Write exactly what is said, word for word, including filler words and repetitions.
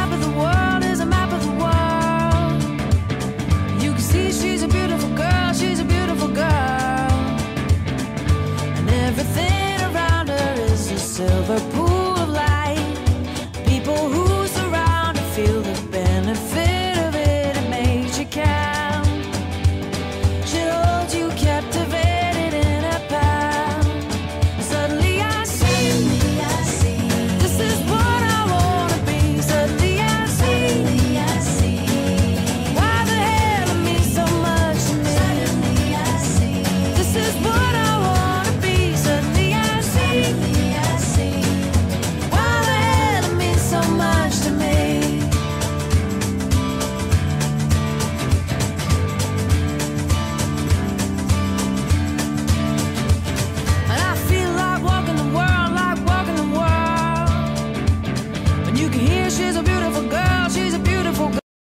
map of the world, is a map of the world. You can see she's a beautiful girl, she's a beautiful girl. And everything around her is a silver pool of light. People who surround her feel the benefit of it, it makes you count. She holds you captivated in her palm. Suddenly I see, this is what I wanna be. Suddenly I see, why the hell it means so much to me. This is what I wanna be. Suddenly I see, why the hell it means so much to me. And I feel like walking the world, like walking the world. And you can hear she's a beautiful girl.